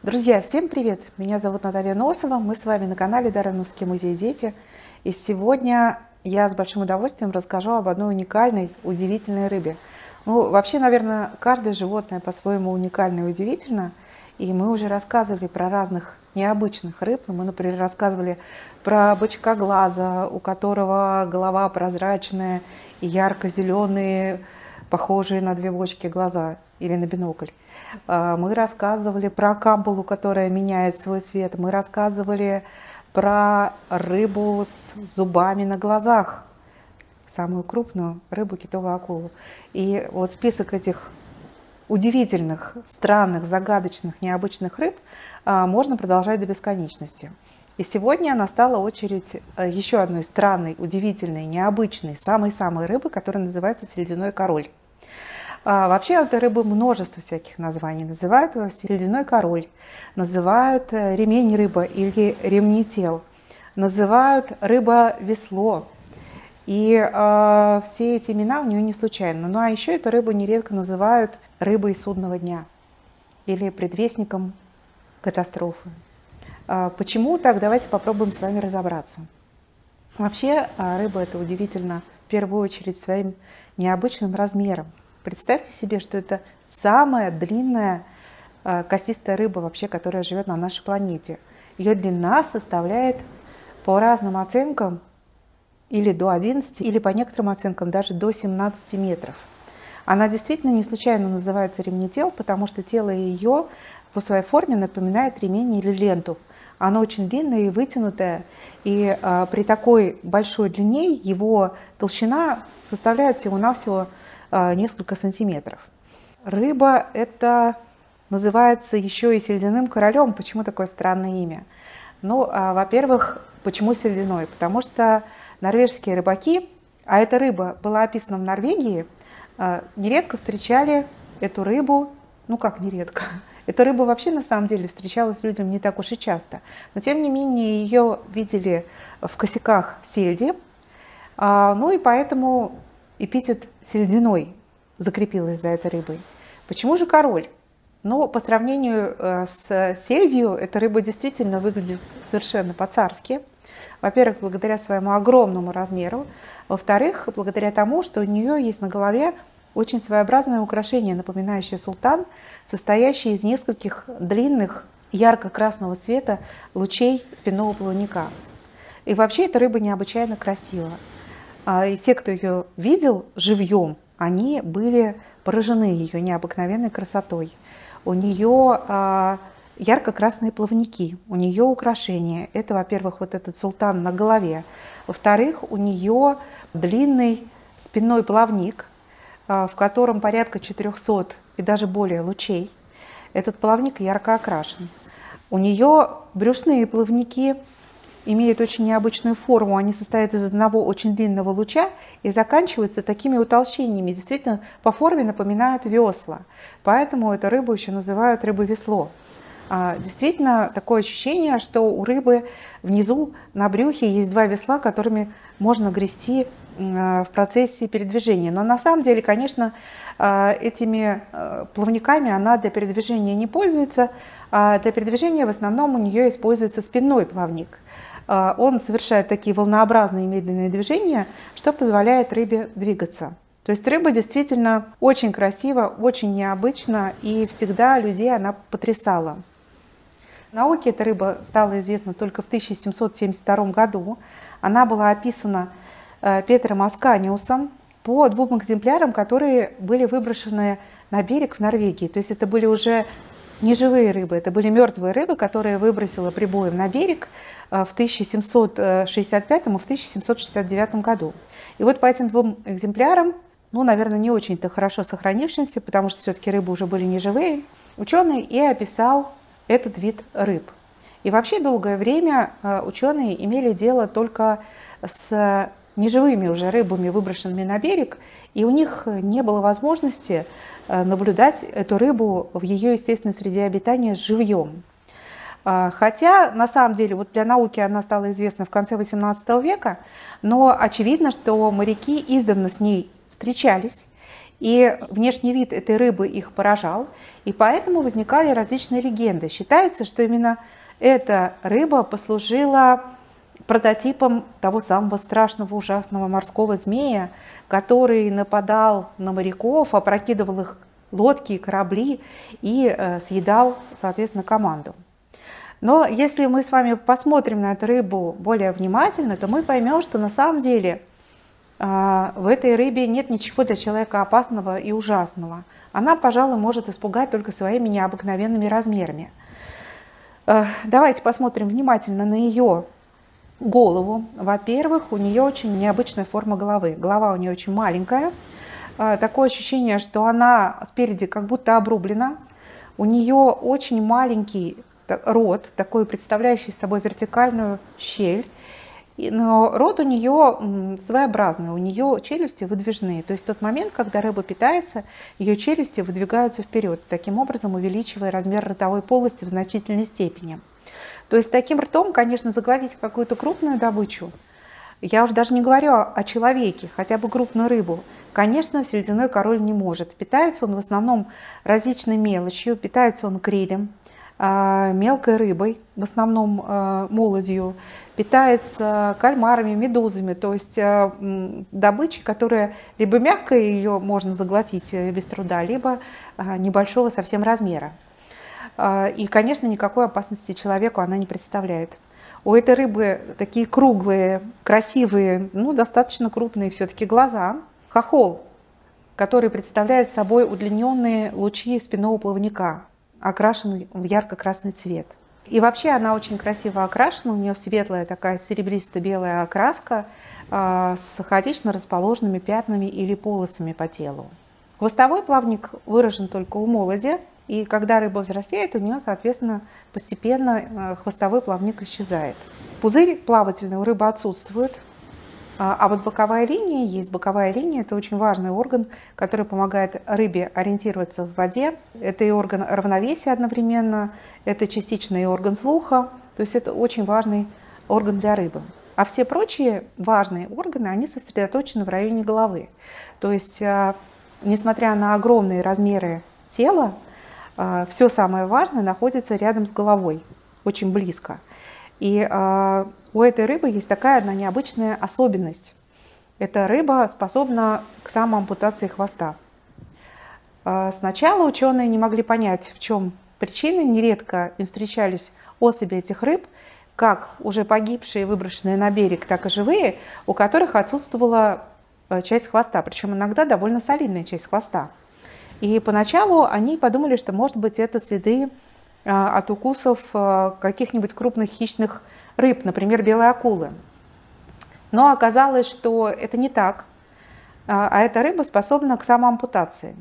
Друзья, всем привет! Меня зовут Наталья Носова, мы с вами на канале Дарановский музей «Дети». И сегодня я с большим удовольствием расскажу об одной уникальной, удивительной рыбе. Ну, вообще, наверное, каждое животное по-своему уникально и удивительно. И мы уже рассказывали про разных необычных рыб. Мы, например, рассказывали про бычкоглаза, у которого голова прозрачная и ярко-зеленые, похожие на две бочки глаза или на бинокль. Мы рассказывали про камбалу, которая меняет свой цвет. Мы рассказывали про рыбу с зубами на глазах, самую крупную рыбу, китовую акулу. И вот список этих удивительных, странных, загадочных, необычных рыб можно продолжать до бесконечности. И сегодня настала очередь еще одной странной, удивительной, необычной, самой-самой рыбы, которая называется сельдяной король. Вообще у этой рыбы множество всяких названий. Называют его сельдяной король, называют ремень рыба или ремнетел, называют рыба-весло. И все эти имена у нее не случайно. Ну а еще эту рыбу нередко называют рыбой судного дня или предвестником катастрофы. Почему так? Давайте попробуем с вами разобраться. Вообще рыба эта удивительна в первую очередь своим необычным размером. Представьте себе, что это самая длинная костистая рыба, вообще, которая живет на нашей планете. Ее длина составляет по разным оценкам или до 11, или по некоторым оценкам даже до 17 метров. Она действительно не случайно называется ремнетел, потому что тело ее по своей форме напоминает ремень или ленту. Оно очень длинное и вытянутое, и при такой большой длине его толщина составляет всего-навсего несколько сантиметров. Рыба это называется еще и сельдяным королем. Почему такое странное имя? Ну, во-первых, почему сельдяной? Потому что норвежские рыбаки, а эта рыба была описана в Норвегии, нередко встречали эту рыбу, ну как нередко, эта рыба вообще на самом деле встречалась людям не так уж и часто, но тем не менее ее видели в косяках сельди, ну и поэтому эпитет сельдяной закрепилась за этой рыбой. Почему же король? Ну, по сравнению с сельдью, эта рыба действительно выглядит совершенно по-царски. Во-первых, благодаря своему огромному размеру. Во-вторых, благодаря тому, что у нее есть на голове очень своеобразное украшение, напоминающее султан, состоящее из нескольких длинных ярко-красного цвета лучей спинного плавника. И вообще эта рыба необычайно красива. И все, кто ее видел живьем, они были поражены ее необыкновенной красотой. У нее ярко-красные плавники, у нее украшения. Это, во-первых, вот этот султан на голове. Во-вторых, у нее длинный спинной плавник, в котором порядка 400 и даже более лучей. Этот плавник ярко окрашен. У нее брюшные плавники имеют очень необычную форму. Они состоят из одного очень длинного луча и заканчиваются такими утолщениями. Действительно, по форме напоминают весла. Поэтому эту рыбу еще называют рыбой-весло. Действительно, такое ощущение, что у рыбы внизу на брюхе есть два весла, которыми можно грести в процессе передвижения. Но на самом деле, конечно, этими плавниками она для передвижения не пользуется. Для передвижения в основном у нее используется спинной плавник. Он совершает такие волнообразные медленные движения, что позволяет рыбе двигаться. То есть рыба действительно очень красива, очень необычна, и всегда людей она потрясала. В науке эта рыба стала известна только в 1772 году. Она была описана Петером Асканиусом по двум экземплярам, которые были выброшены на берег в Норвегии. То есть это были уже не живые рыбы, это были мертвые рыбы, которые выбросила прибоем на берег в 1765 и в 1769 году. И вот по этим двум экземплярам, ну, наверное, не очень-то хорошо сохранившимся, потому что все-таки рыбы уже были не живые, ученый и описал этот вид рыб. И вообще долгое время ученые имели дело только с неживыми уже рыбами, выброшенными на берег, и у них не было возможности наблюдать эту рыбу в ее естественной среде обитания живьем. Хотя, на самом деле, вот для науки она стала известна в конце XVIII века, но очевидно, что моряки издавна с ней встречались, И внешний вид этой рыбы их поражал, и поэтому возникали различные легенды. Считается, что именно эта рыба послужила прототипом того самого страшного, ужасного морского змея, который нападал на моряков, опрокидывал их лодки и корабли и съедал, соответственно, команду. Но если мы с вами посмотрим на эту рыбу более внимательно, то мы поймем, что на самом деле в этой рыбе нет ничего для человека опасного и ужасного. Она, пожалуй, может испугать только своими необыкновенными размерами. Давайте посмотрим внимательно на ее голову. Во-первых, у нее очень необычная форма головы. Голова у нее очень маленькая. Такое ощущение, что она спереди как будто обрублена. У нее очень маленький рот, такой представляющий собой вертикальную щель. Но рот у нее своеобразный, у нее челюсти выдвижные. То есть в тот момент, когда рыба питается, ее челюсти выдвигаются вперед, таким образом увеличивая размер ротовой полости в значительной степени. То есть таким ртом, конечно, заглотить какую-то крупную добычу, я уже даже не говорю о человеке, хотя бы крупную рыбу, конечно, сельдяной король не может. Питается он в основном различной мелочью, питается он крилем, мелкой рыбой, в основном молодью, питается кальмарами, медузами, то есть добычей, которая либо мягкая, ее можно заглотить без труда, либо небольшого совсем размера. И, конечно, никакой опасности человеку она не представляет. У этой рыбы такие круглые, красивые, ну, достаточно крупные все-таки глаза. Хохол, который представляет собой удлиненные лучи спинного плавника, окрашен в ярко-красный цвет. И вообще она очень красиво окрашена, у нее светлая такая серебристо-белая окраска с хаотично расположенными пятнами или полосами по телу. Хвостовой плавник выражен только у молоди, и когда рыба взрослеет, у нее, соответственно, постепенно хвостовой плавник исчезает. Пузырь плавательный у рыбы отсутствует, а вот боковая линия есть. Боковая линия – это очень важный орган, который помогает рыбе ориентироваться в воде. Это и орган равновесия одновременно, это частично и орган слуха, то есть это очень важный орган для рыбы. А все прочие важные органы, они сосредоточены в районе головы. То есть, несмотря на огромные размеры тела, все самое важное находится рядом с головой, очень близко. И у этой рыбы есть такая одна необычная особенность. Эта рыба способна к самоампутации хвоста. Сначала ученые не могли понять, в чем причина. Нередко им встречались особи этих рыб, как уже погибшие, выброшенные на берег, так и живые, у которых отсутствовала часть хвоста, причем иногда довольно солидная часть хвоста. И поначалу они подумали, что, может быть, это следы от укусов каких-нибудь крупных хищных рыб, например, белой акулы. Но оказалось, что это не так, а эта рыба способна к самоампутации.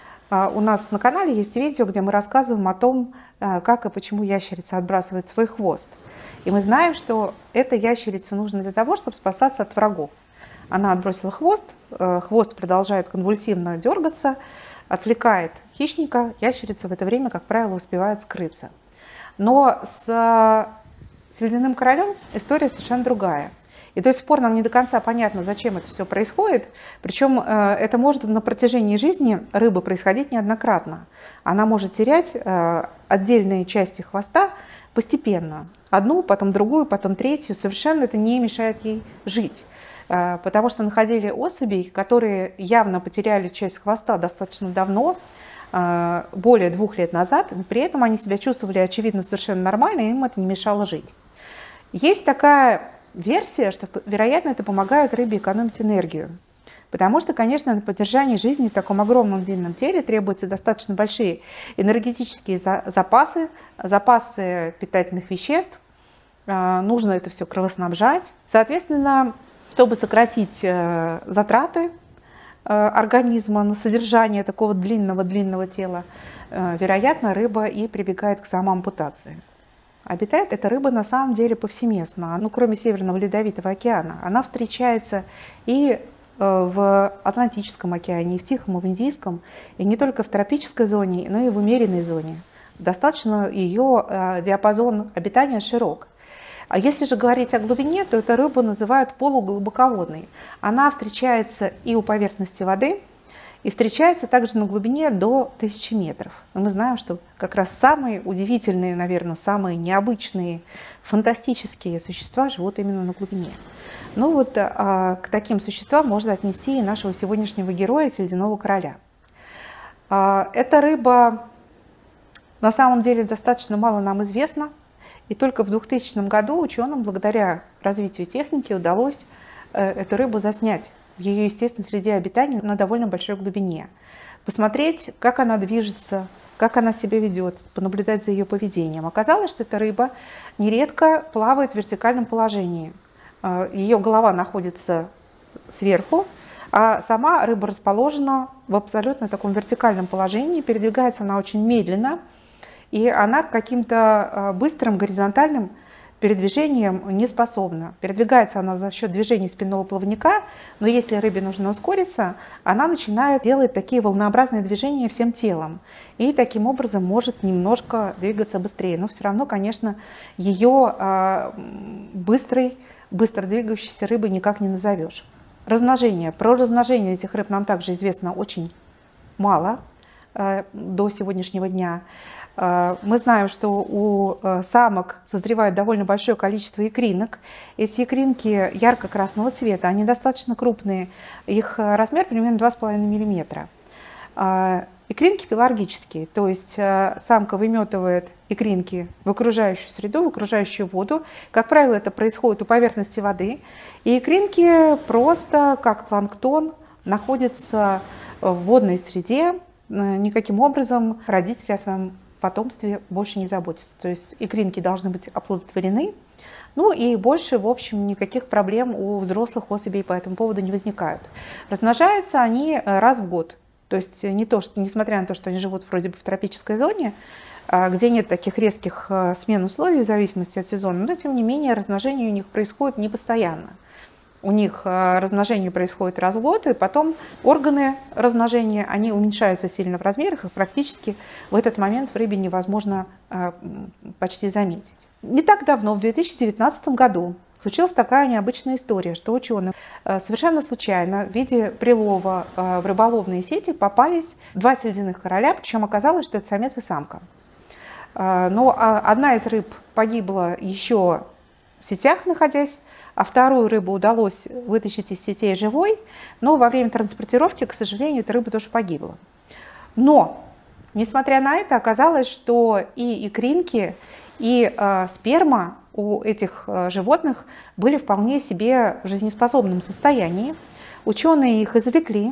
У нас на канале есть видео, где мы рассказываем о том, как и почему ящерица отбрасывает свой хвост. И мы знаем, что эта ящерица нужна для того, чтобы спасаться от врагов. Она отбросила хвост, хвост продолжает конвульсивно дергаться, отвлекает хищника, ящерица в это время, как правило, успевает скрыться. Но с сельдяным королем история совершенно другая. И до сих пор нам не до конца понятно, зачем это все происходит. Причем это может на протяжении жизни рыбы происходить неоднократно. Она может терять отдельные части хвоста постепенно. Одну, потом другую, потом третью. Совершенно это не мешает ей жить. Потому что находили особей, которые явно потеряли часть хвоста достаточно давно, более 2 лет назад, но при этом они себя чувствовали, очевидно, совершенно нормально, и им это не мешало жить. Есть такая версия, что, вероятно, это помогает рыбе экономить энергию. Потому что, конечно, на поддержание жизни в таком огромном длинном теле требуются достаточно большие энергетические запасы, запасы питательных веществ. Нужно это все кровоснабжать. Соответственно, чтобы сократить затраты организма на содержание такого длинного тела, вероятно, рыба и прибегает к самоампутации. Обитает эта рыба на самом деле повсеместно. Ну, кроме Северного Ледовитого океана, она встречается и в Атлантическом океане, и в Тихом, и в Индийском, и не только в тропической зоне, но и в умеренной зоне. Достаточно ее диапазон обитания широк. А если же говорить о глубине, то эту рыбу называют полуглубоководной. Она встречается и у поверхности воды, и встречается также на глубине до 1000 метров. Но мы знаем, что как раз самые удивительные, наверное, самые необычные, фантастические существа живут именно на глубине. Ну вот к таким существам можно отнести и нашего сегодняшнего героя, Сельдяного короля. Эта рыба на самом деле достаточно мало нам известна, и только в 2000 году ученым, благодаря развитию техники, удалось эту рыбу заснять в ее естественной среде обитания на довольно большой глубине. Посмотреть, как она движется, как она себя ведет, понаблюдать за ее поведением. Оказалось, что эта рыба нередко плавает в вертикальном положении. Ее голова находится сверху, а сама рыба расположена в абсолютно таком вертикальном положении. Передвигается она очень медленно, и она к каким-то быстрым горизонтальным передвижением не способна. Передвигается она за счет движений спинного плавника, но если рыбе нужно ускориться, она начинает делать такие волнообразные движения всем телом. И таким образом может немножко двигаться быстрее. Но все равно, конечно, ее быстро двигающейся рыбой никак не назовешь. Размножение. Про размножение этих рыб нам также известно очень мало до сегодняшнего дня. Мы знаем, что у самок созревает довольно большое количество икринок. Эти икринки ярко-красного цвета, они достаточно крупные, их размер примерно 2,5 мм. Икринки пелагические, то есть самка выметывает икринки в окружающую среду, в окружающую воду. Как правило, это происходит у поверхности воды. И икринки просто, как планктон, находятся в водной среде. Никаким образом родители о своем потомстве больше не заботятся. То есть икринки должны быть оплодотворены. Ну и больше, в общем, никаких проблем у взрослых особей по этому поводу не возникают. Размножаются они раз в год. То есть не то, что, несмотря на то, что они живут вроде бы в тропической зоне, где нет таких резких смен условий в зависимости от сезона, но тем не менее размножение у них происходит не постоянно. У них размножение происходит раз в год, и потом органы размножения, они уменьшаются сильно в размерах, их практически в этот момент в рыбе невозможно почти заметить. Не так давно, в 2019 году, случилась такая необычная история, что ученым совершенно случайно в виде прилова в рыболовные сети попались два сельдяных короля, причем оказалось, что это самец и самка. Но одна из рыб погибла еще в сетях находясь, а вторую рыбу удалось вытащить из сетей живой, но во время транспортировки, к сожалению, эта рыба тоже погибла. Но, несмотря на это, оказалось, что и икринки, и сперма у этих животных были вполне себе в жизнеспособном состоянии. Ученые их извлекли,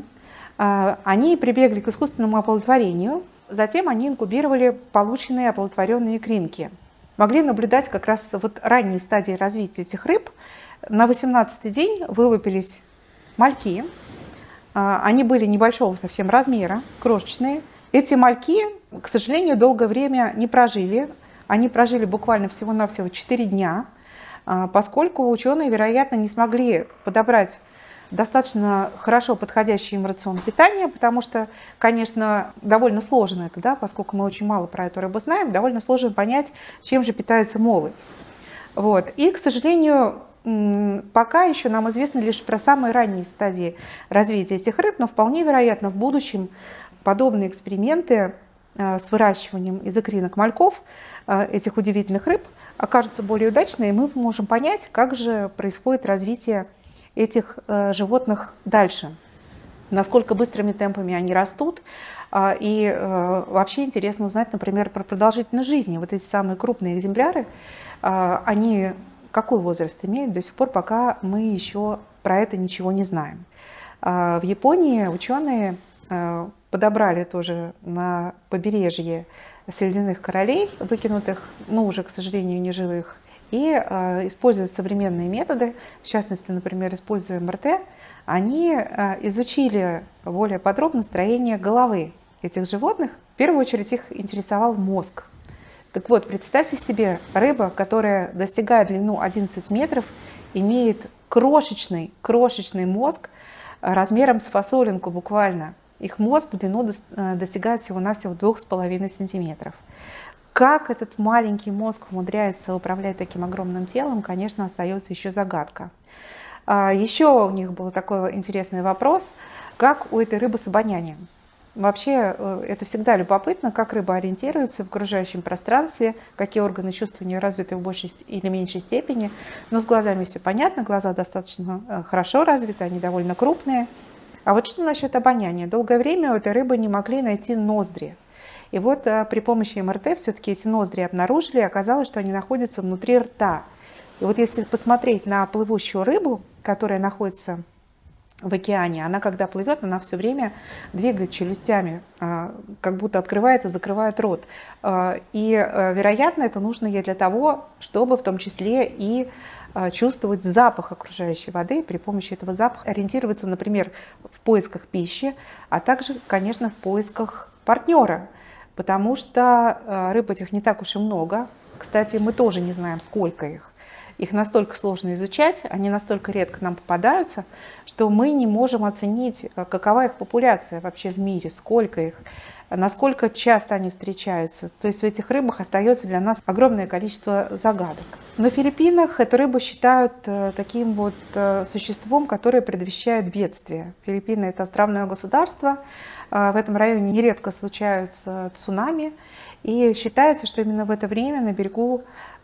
они прибегли к искусственному оплодотворению, затем они инкубировали полученные оплодотворенные икринки. Могли наблюдать как раз вот ранние стадии развития этих рыб. На 18-й день вылупились мальки. Они были небольшого совсем размера, крошечные. Эти мальки, к сожалению, долгое время не прожили. Они прожили буквально всего-навсего 4 дня, поскольку ученые, вероятно, не смогли подобрать достаточно хорошо подходящий им рацион питания, потому что, конечно, довольно сложно это, да, поскольку мы очень мало про эту рыбу знаем, довольно сложно понять, чем же питается молоть. Вот. И, к сожалению, пока еще нам известно лишь про самые ранние стадии развития этих рыб, но вполне вероятно в будущем подобные эксперименты с выращиванием из икринок мальков этих удивительных рыб окажутся более удачными, и мы можем понять, как же происходит развитие этих животных дальше, насколько быстрыми темпами они растут. И вообще интересно узнать, например, про продолжительность жизни. Вот эти самые крупные экземпляры, они какой возраст имеют до сих пор, пока мы еще про это ничего не знаем. В Японии ученые подобрали тоже на побережье сельдяных королей, выкинутых, но уже, к сожалению, не живых, и используя современные методы, в частности, например, используя МРТ, они изучили более подробно строение головы этих животных. В первую очередь их интересовал мозг. Так вот, представьте себе, рыба, которая достигает длину 11 метров, имеет крошечный мозг размером с фасолинку буквально. Их мозг в длину достигает всего-навсего 2,5 сантиметров. Как этот маленький мозг умудряется управлять таким огромным телом, конечно, остается еще загадка. Еще у них был такой интересный вопрос. Как у этой рыбы с обонянием? Вообще, это всегда любопытно, как рыба ориентируется в окружающем пространстве, какие органы чувств у нее развиты в большей или меньшей степени. Но с глазами все понятно, глаза достаточно хорошо развиты, они довольно крупные. А вот что насчет обоняния? Долгое время у этой рыбы не могли найти ноздри. И вот при помощи МРТ все-таки эти ноздри обнаружили, и оказалось, что они находятся внутри рта. И вот если посмотреть на плывущую рыбу, которая находится в океане, она когда плывет, она все время двигает челюстями, как будто открывает и закрывает рот. И, вероятно, это нужно ей для того, чтобы в том числе и чувствовать запах окружающей воды, при помощи этого запаха ориентироваться, например, в поисках пищи, а также, конечно, в поисках партнера, потому что рыб этих не так уж и много. Кстати, мы тоже не знаем, сколько их. Их настолько сложно изучать, они настолько редко нам попадаются, что мы не можем оценить, какова их популяция вообще в мире, сколько их, насколько часто они встречаются. То есть в этих рыбах остается для нас огромное количество загадок. На Филиппинах эту рыбу считают таким вот существом, которое предвещает бедствие. Филиппины — это островное государство, в этом районе нередко случаются цунами, и считается, что именно в это время на берегу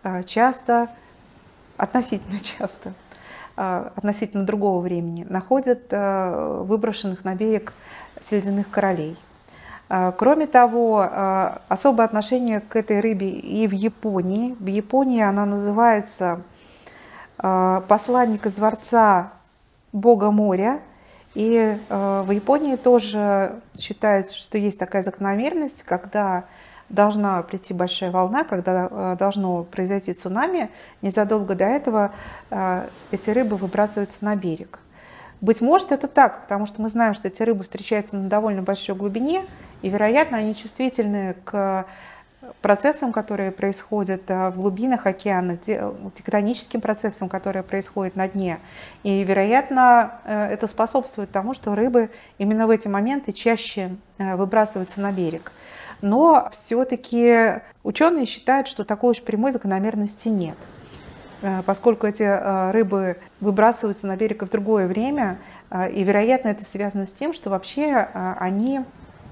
относительно часто, относительно другого времени, находят выброшенных на берег серебряных королей. Кроме того, особое отношение к этой рыбе и в Японии. В Японии она называется посланник из дворца бога моря. И в Японии тоже считается, что есть такая закономерность, когда должна прийти большая волна, когда должно произойти цунами, незадолго до этого эти рыбы выбрасываются на берег. Быть может, это так, потому что мы знаем, что эти рыбы встречаются на довольно большой глубине, и, вероятно, они чувствительны к процессам, которые происходят в глубинах океана, тектоническим процессам, которые происходят на дне. И, вероятно, это способствует тому, что рыбы именно в эти моменты чаще выбрасываются на берег. Но все-таки ученые считают, что такой уж прямой закономерности нет, поскольку эти рыбы выбрасываются на берег в другое время, и, вероятно, это связано с тем, что вообще они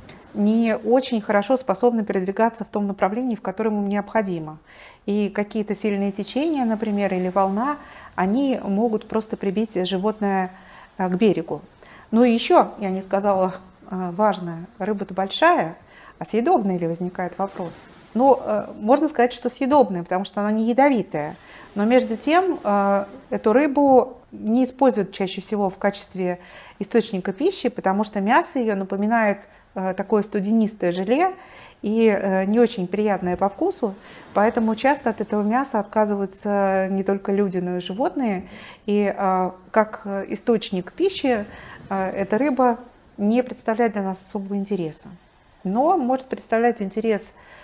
не очень хорошо способны передвигаться в том направлении, в котором им необходимо. И какие-то сильные течения, например, или волна, они могут просто прибить животное к берегу. Ну и еще, я не сказала важное, рыба-то большая, а съедобная ли, возникает вопрос? Ну, можно сказать, что съедобная, потому что она не ядовитая. Но между тем, эту рыбу не используют чаще всего в качестве источника пищи, потому что мясо ее напоминает такое студенистое желе и не очень приятное по вкусу. Поэтому часто от этого мяса отказываются не только люди, но и животные. И как источник пищи эта рыба не представляет для нас особого интереса. Но может представлять интерес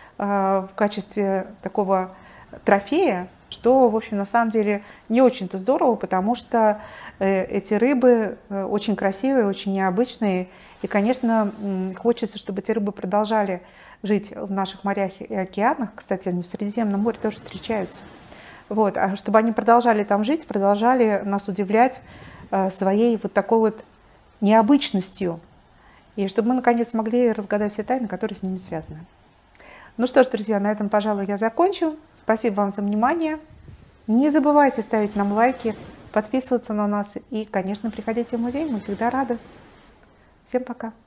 в качестве такого трофея, что, в общем, на самом деле не очень-то здорово, потому что эти рыбы очень красивые, очень необычные. И, конечно, хочется, чтобы эти рыбы продолжали жить в наших морях и океанах. Кстати, они в Средиземном море тоже встречаются. Вот. А чтобы они продолжали там жить, продолжали нас удивлять своей вот такой вот необычностью. И чтобы мы, наконец, смогли разгадать все тайны, которые с ними связаны. Ну что ж, друзья, на этом, пожалуй, я закончу. Спасибо вам за внимание. Не забывайте ставить нам лайки, подписываться на нас и, конечно, приходите в музей. Мы всегда рады. Всем пока.